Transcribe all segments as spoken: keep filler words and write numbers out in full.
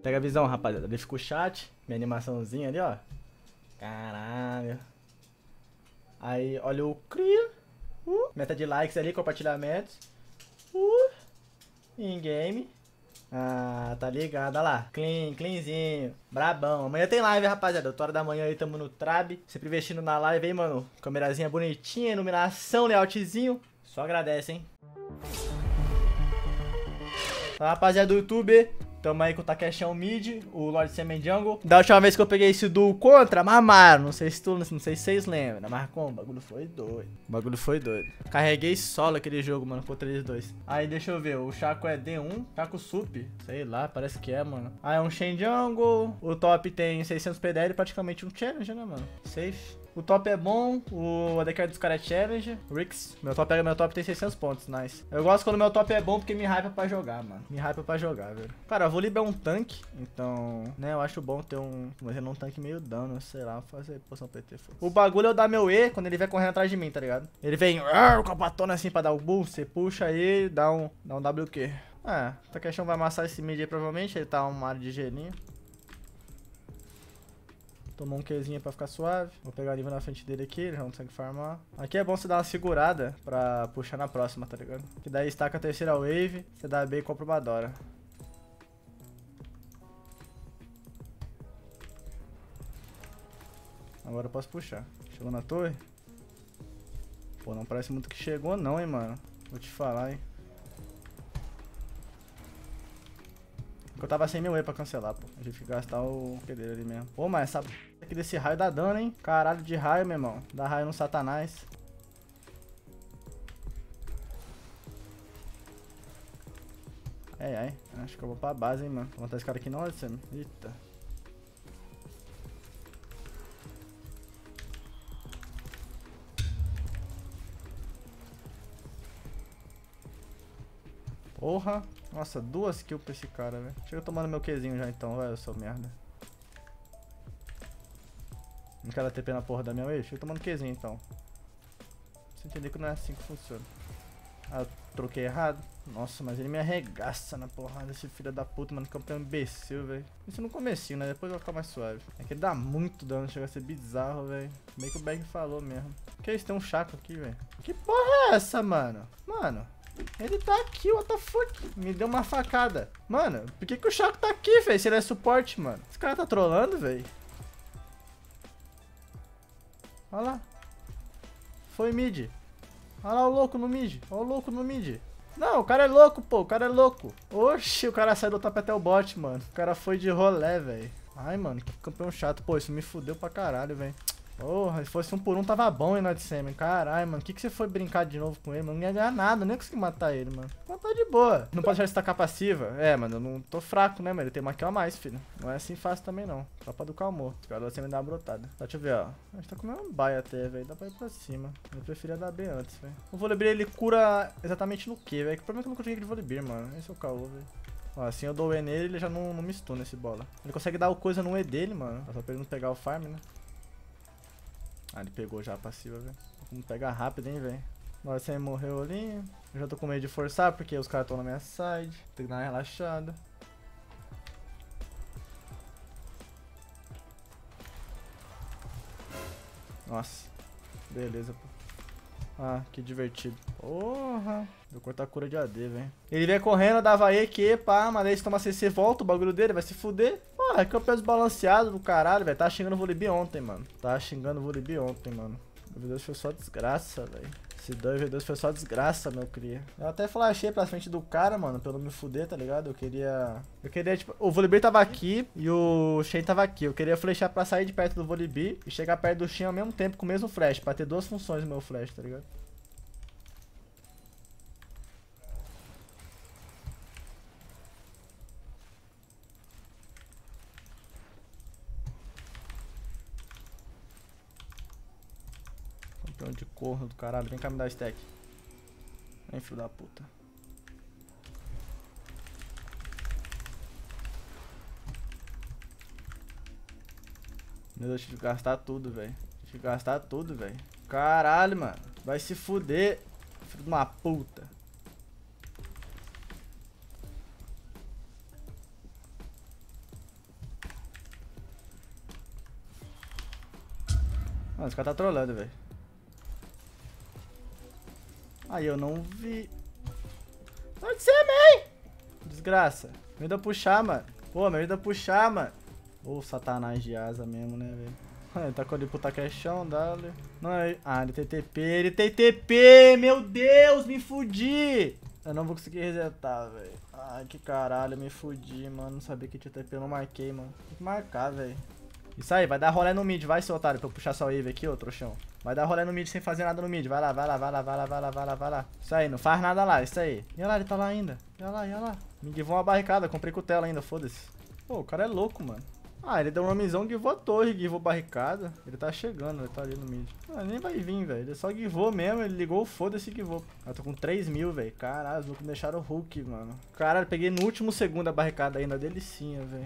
Pega a visão, rapaziada. Ali fica o chat. Minha animaçãozinha ali, ó. Caralho. Aí, olha o cria. Uh. Meta de likes ali, compartilhamentos. Uh. In-game. Ah, tá ligado, olha lá. Clean, cleanzinho. Brabão. Amanhã tem live, rapaziada. oito horas da manhã aí, tamo no Trab. Sempre investindo na live aí, mano. Câmerazinha bonitinha, iluminação, layoutzinho. Só agradece, hein. Então, rapaziada do YouTube, tamo aí com o Takeshão Mid, o Lord Semen Jungle. Da última vez que eu peguei esse duo contra, mamaram. Não sei se tu, não sei se vocês lembram, mas como? O bagulho foi doido. O bagulho foi doido. Carreguei solo aquele jogo, mano, contra eles dois. Aí, deixa eu ver, o Chaco é D um, Chaco Sup, sei lá, parece que é, mano. Aí é um Shen Jungle, o top tem seiscentos P D L, praticamente um challenge, né, mano? Safe. O top é bom, o A D K dos caras é challenge. Rix, meu top pega meu top tem seiscentos pontos, nice. Eu gosto quando meu top é bom porque me hypa pra jogar, mano. Me hypa pra jogar, velho. Cara, a Volibear é um tanque, então, né, eu acho bom ter um... Mas ele é um tanque meio dano, sei lá, fazer poção P T. Foda. O bagulho é eu dar meu E quando ele vem correndo atrás de mim, tá ligado? Ele vem com a patona assim pra dar o boost, você puxa ele, dá um, dá um W Q. É, o Takeshão vai amassar esse mid aí provavelmente, ele tá uma área de gelinho. Tomou um Qzinho pra ficar suave. Vou pegar o nível na frente dele aqui, ele já não consegue farmar. Aqui é bom você dar uma segurada pra puxar na próxima, tá ligado? Que daí estaca a terceira wave, você dá B e compra uma Dora. Agora eu posso puxar. Chegou na torre? Pô, não parece muito que chegou não, hein, mano. Vou te falar, hein. Eu tava sem meu E pra cancelar, pô. A gente tem que gastar o Q dele ali mesmo. Pô, mas essa aqui desse raio dá dano, hein? Caralho de raio, meu irmão. Dá raio no Satanás. Ai, ai. Acho que eu vou pra base, hein, mano. Vou matar esse cara aqui não, olha você. Eita. Porra. Nossa, duas kills pra esse cara, velho. Chega tomando meu Qzinho já então, vai, eu sou merda. Não quero T P na porra da minha wave? Chega tomando Qzinho então. Você entender que não é assim que funciona. Ah, eu troquei errado. Nossa, mas ele me arregaça na porrada, esse filho da puta, mano. Campeão imbecil, velho. Isso no comecinho, né? Depois vai ficar mais suave. É que ele dá muito dano, chega a ser bizarro, velho. Meio que o Bag falou mesmo. Que isso? Tem um Chaco aqui, velho. Que porra é essa, mano? Mano. Ele tá aqui, what the fuck? Me deu uma facada. Mano, por que que o Chaco tá aqui, velho? Se ele é suporte, mano. Esse cara tá trolando, velho. Olha lá. Foi mid. Olha lá o louco no mid. Olha o louco no mid. Não, o cara é louco, pô. O cara é louco. Oxi, o cara saiu do top até o bot, mano. O cara foi de rolé, velho. Ai, mano, que campeão chato. Pô, isso me fudeu pra caralho, velho. Porra, se fosse um por um tava bom, hein, Nodsemen. Caralho, mano. O que que você foi brincar de novo com ele, mano? Não ia ganhar nada, nem consegui matar ele, mano. Mas tá de boa. Não pode deixar ele estacar passiva? É, mano, eu não tô fraco, né, mano? Ele tem uma kill a mais, filho. Não é assim fácil também, não. Tropa do calmor. Os caras me dá uma brotada. Tá, deixa eu ver, ó. A gente tá comendo um baia até, velho. Dá pra ir pra cima. Eu preferia dar B antes, velho. O Volibear, ele cura exatamente no quê, velho? O problema é que eu não consigo de Volibear, mano. Esse é o caô, velho. Ó, assim eu dou o E nele, ele já não, não me stuna esse bola. Ele consegue dar o coisa no E dele, mano. Só pra ele não pegar o farm, né? Ah, ele pegou já a passiva, velho. Vamos pegar rápido, hein, velho. Agora você morreu ali. Eu já tô com medo de forçar, porque os caras estão na minha side. Tem que dar uma relaxada. Nossa. Beleza, pô. Ah, que divertido. Porra. Deu cortar a cura de A D, velho. Ele vem correndo, dava E, Q, pá, mas aí se toma C C, volta o bagulho dele, vai se fuder. Porra, que é o peso balanceado do caralho, velho. Tava xingando o Volibear ontem, mano. Tava xingando o Volibear ontem, mano. O V dois foi só desgraça, velho. Esse dois V dois foi só desgraça, meu cria. Eu até flashei pra frente do cara, mano, pra eu não me fuder, tá ligado? Eu queria... Eu queria, tipo... O Volibear tava aqui e o Shen tava aqui. Eu queria flashar pra sair de perto do Volibear e chegar perto do Shen ao mesmo tempo com o mesmo flash. Pra ter duas funções no meu flash, tá ligado? De corno do caralho, vem cá me dar stack. Vem, filho da puta. Meu Deus, deixa eu gastar tudo, velho. Deixa eu gastar tudo, velho. Caralho, mano. Vai se fuder, filho de uma puta. Mano, esse cara tá trolando, velho. Aí, eu não vi. Pode ser, man! Desgraça. Me ajuda a puxar, mano. Pô, me ajuda a puxar, mano. Ô, satanás de asa mesmo, né, velho? Ele tá com ali pro taquechão, dá-lhe. Não, ele... Ah, ele tem T P, ele tem T P! Meu Deus, me fudi! Eu não vou conseguir resetar, velho. Ai, que caralho, me fudi, mano. Não sabia que tinha T P, eu não marquei, mano. Tem que marcar, velho. Isso aí, vai dar rolê no mid, vai, seu otário, pra eu puxar sua wave aqui, ô trouxão. Vai dar rolê no mid sem fazer nada no mid. Vai lá, vai lá, vai lá, vai lá, vai lá, vai lá, vai lá. Isso aí, não faz nada lá, isso aí. E olha lá, ele tá lá ainda. E olha lá, e olha lá. Me givou uma barricada, comprei cutela ainda, foda-se. Pô, o cara é louco, mano. Ah, ele deu uma missão, givou a torre, givou barricada. Ele tá chegando, ele tá ali no mid. Ah, nem vai vir, velho. Ele só givou mesmo, ele ligou, foda-se e givou. Eu tô com três mil, velho. Caralho, os loucos deixaram o Hulk, mano. Caralho, peguei no último segundo a barricada ainda, delicinha, velho.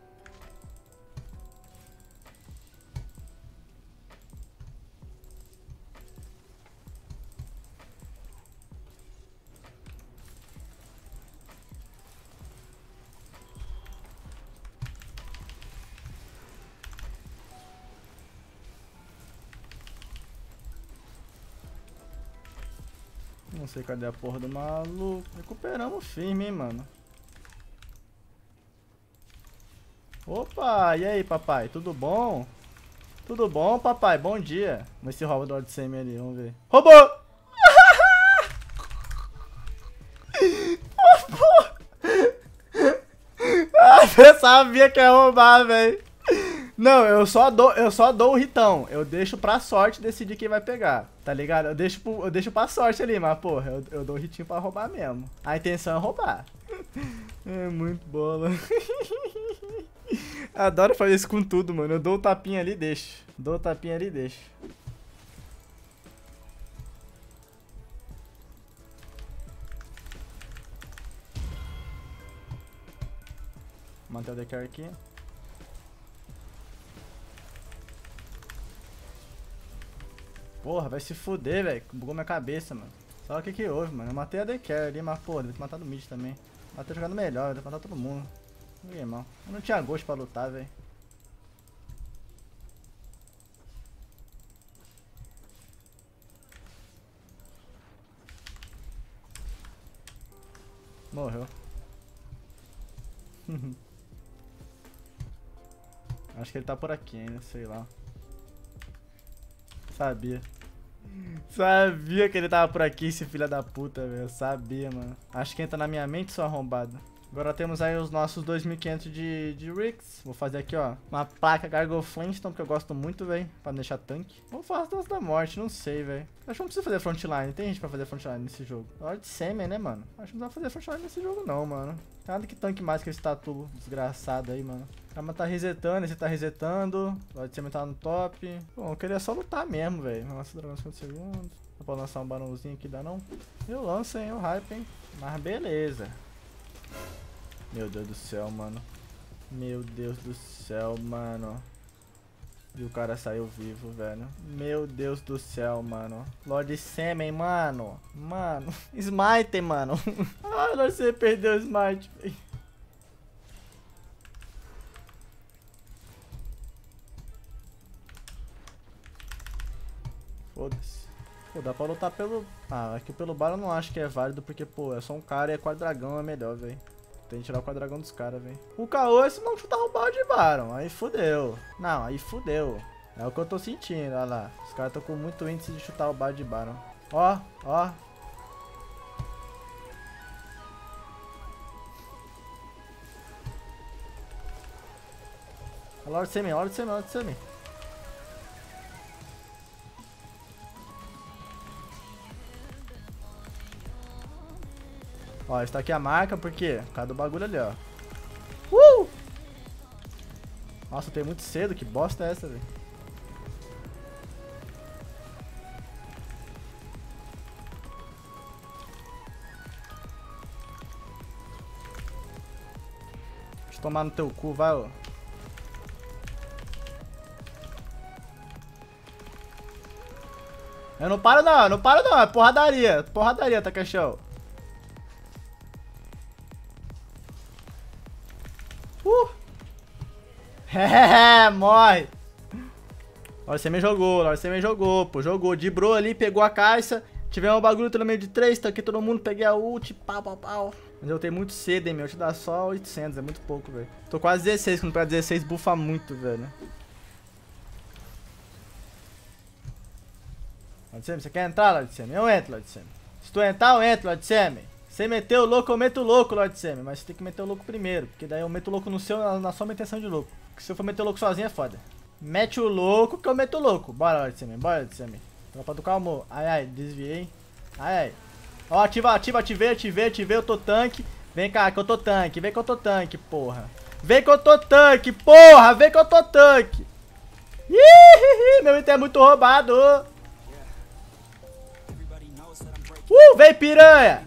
Não sei cadê a porra do maluco. Recuperamos firme, hein, mano. Opa, e aí, papai? Tudo bom? Tudo bom, papai? Bom dia. Vamos ver se rouba do Lord Semi ali, vamos ver. Roubou! Ah, eu sabia que ia roubar, velho. Não, eu só dou, eu só dou o ritão. Eu deixo pra sorte decidir quem vai pegar, tá ligado? Eu deixo, pro, eu deixo pra sorte ali, mas porra, eu, eu dou o ritinho pra roubar mesmo. A intenção é roubar. É muito bola. Adoro fazer isso com tudo, mano. Eu dou o tapinha ali e deixo. Dou o tapinha ali e deixo. Manter o D K aqui. Porra, vai se fuder, velho. Bugou minha cabeça, mano. Só o que que houve, mano. Eu matei a D K ali, mas porra, deve ter matado o mid também. Matei jogando melhor, deve ter matado todo mundo. Ninguém mal. Eu não tinha gosto pra lutar, velho. Morreu. Acho que ele tá por aqui ainda, sei lá. Sabia. Sabia que ele tava por aqui, esse filho da puta, velho. Sabia, mano. Acho que entra na minha mente, sua arrombada. Agora temos aí os nossos dois mil e quinhentos de, de Ricks. Vou fazer aqui, ó, uma placa Gargle Flintstone, que eu gosto muito, velho, pra não deixar tanque. Vou fazer Dança da Morte, não sei, velho. Acho que não precisa fazer frontline. Tem gente pra fazer frontline nesse jogo. Lord Semi, né, mano? Acho que não dá pra fazer frontline nesse jogo, não, mano. Nada que tanque mais que esse tatu desgraçado aí, mano. O cara tá resetando, esse tá resetando. Lord Semi tá no top. Bom, eu queria só lutar mesmo, velho. Nossa, dragão cinquenta segundos. Dá pra lançar um barãozinho aqui, dá não? Eu lanço, hein, o hype, hein. Mas beleza. Meu Deus do céu, mano. Meu Deus do céu, mano. E o cara saiu vivo, velho. Meu Deus do céu, mano. Lord Semi, mano. Mano. Smite, mano. Ai, Lord Semi perdeu o Smite, velho. Foda-se. Pô, dá pra lutar pelo... Ah, aqui pelo bar eu não acho que é válido, porque, pô, é só um cara e é quadragão, é melhor, velho. Tem que tirar o quadragão dos caras, velho. O caô é se não chutar o balde de Baron. Aí fudeu. Não, aí fudeu. É o que eu tô sentindo, olha lá. Os caras estão com muito índice de chutar o balde de Baron. Ó, ó. Lord Semi, Lord Semi, Lord Semi. Ó, está aqui a marca, por quê? Por causa do bagulho ali, ó. Uh! Nossa, eu tenho muito cedo, que bosta é essa, velho? Deixa eu tomar no teu cu, vai, ó. Eu não paro não, eu não paro não, é porradaria, porradaria, tá caixão. Uh! É, morre! Lorde Semi jogou, Lorde Semi jogou, pô, jogou. Dibrou ali, pegou a caixa. Tivemos um bagulho no meio de três, tanquei todo mundo, peguei a ult, pau, pau, pau. Mas eu tenho muito cedo, hein, meu. Eu te dá só oitocentos, é muito pouco, velho. Tô quase dezesseis, quando pra dezesseis bufa muito, velho. Lorde Semi, você quer entrar, Lorde Semi? Eu entro, Lorde Semi. Se tu entrar, eu entro, Lorde Semi. Você meteu o louco, eu meto o louco, Lorde Semi. Mas você tem que meter o louco primeiro, porque daí eu meto o louco no seu, na, na sua intenção de louco. Porque se eu for meter o louco sozinho é foda. Mete o louco que eu meto o louco. Bora, Lorde Semi, bora, Lorde Semi. Tropa do calmo. Ai, ai, desviei. Ai, ai. Ó, ativa, ativa, ativei, ativei, ativei, eu tô tanque. Vem cá, que eu tô tanque, vem que eu tô tanque, porra. Vem que eu tô tanque, porra, vem que eu tô tanque. Ih, meu item é muito roubado. Uh, vem piranha.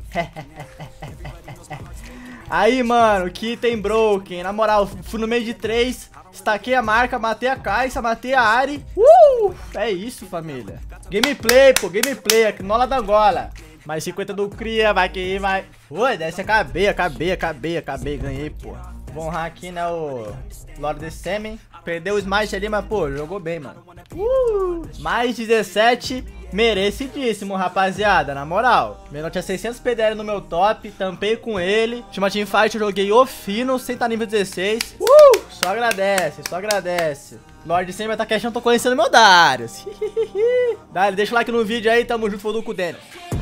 Aí, mano, que item broken. Na moral, fui no meio de três, estaquei a marca, matei a caixa, matei a Ari. Uh, é isso, família. Gameplay, pô, gameplay, aqui no da gola. Mais cinquenta do Cria, vai que vai. Oi, desce, acabei, acabei, acabei, acabei, ganhei, pô. Vou honrar aqui, né, o Lorde Semi. Perdeu o Smite ali, mas, pô, jogou bem, mano. Uh, mais dezessete, merecidíssimo, rapaziada, na moral. Eu tinha seiscentos P D L no meu top, tampei com ele. Última teamfight eu joguei o fino, sem estar nível dezesseis. Uh, só agradece, só agradece. Lorde Semi vai estar cashando, tô conhecendo meu Darius. Dale, deixa o like no vídeo aí, tamo junto, foi do Dennis.